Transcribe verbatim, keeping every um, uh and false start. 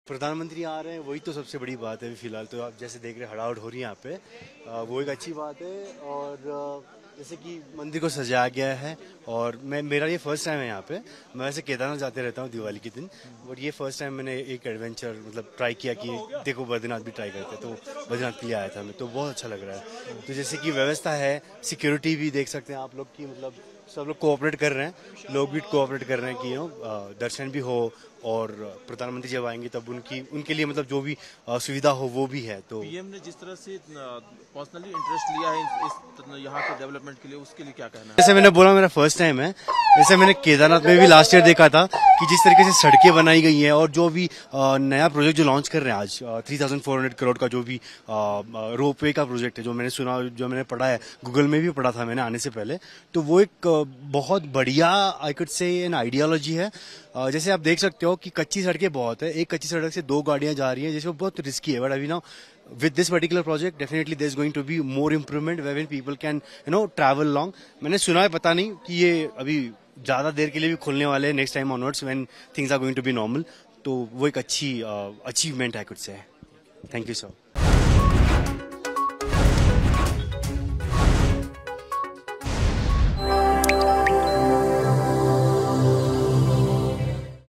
प्रधानमंत्री आ रहे हैं वही तो सबसे बड़ी बात है। फिलहाल तो आप जैसे देख रहे हैं हड़ाहड़ हो रही है यहाँ पे, अ, वो एक अच्छी बात है। और अ, जैसे कि मंदिर को सजाया गया है, और मैं मेरा ये फर्स्ट टाइम है यहाँ पे। मैं वैसे केदारनाथ जाते रहता हूँ दिवाली के दिन, बट ये फर्स्ट टाइम मैंने एक एडवेंचर मतलब ट्राई किया कि देखो बद्रीनाथ भी ट्राई करते हैं, तो बद्रीनाथ के लिए आया था मैं, तो बहुत अच्छा लग रहा है। तो जैसे कि व्यवस्था है, सिक्योरिटी भी देख सकते हैं आप लोग की, मतलब सब लोग कोऑपरेट कर रहे हैं, लोग भी कोऑपरेट कर रहे हैं कि यू नो दर्शन भी हो, और प्रधानमंत्री जब आएंगे तब उनकी उनके लिए मतलब जो भी अ, सुविधा हो वो भी है। तो पीएम ने जिस तरह से पर्सनली इंटरेस्ट लिया है इस इस यहाँ के डेवलपमेंट के लिए, उसके लिए क्या कहना है? जैसे मैंने बोला मेरा फर्स्ट टाइम है, जैसे मैंने केदारनाथ में भी लास्ट ईयर देखा था कि जिस तरीके से सड़कें बनाई गई हैं, और जो भी अ, नया प्रोजेक्ट जो लॉन्च कर रहे हैं आज, three thousand four hundred crore का जो भी रोपवे का प्रोजेक्ट है, जो मैंने सुना, जो मैंने पढ़ा है, गूगल में भी पढ़ा था मैंने आने से पहले, तो वो एक अ, बहुत बढ़िया I could say an ideology है। अ, जैसे आप देख सकते हो कि कच्ची सड़कें बहुत है, एक कच्ची सड़क से दो गाड़ियां जा रही हैं, जिसमें बहुत रिस्की है। बट अभी ना with this particular project definitely there's going to be more improvement wherein people can you know travel long। मैंने सुना है, पता नहीं कि ये अभी ज्यादा देर के लिए भी खुलने वाले हैं next time onwards when things are going to be normal. तो वो एक अच्छी अचीवमेंट है कुछ से। Thank you sir.